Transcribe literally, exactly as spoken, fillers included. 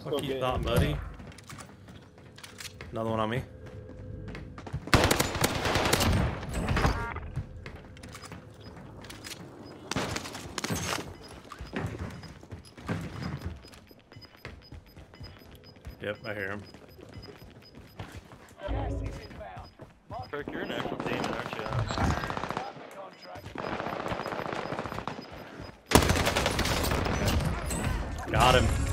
Fuck you Okay. thought, buddy. Another one on me. Yep, I hear him. Kirk, you're an actual demon, aren't you? Got him.